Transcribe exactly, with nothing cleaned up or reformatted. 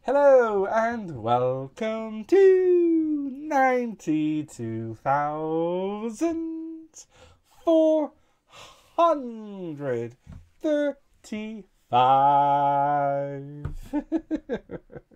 Hello and welcome to ninety-two thousand four hundred thirty-five.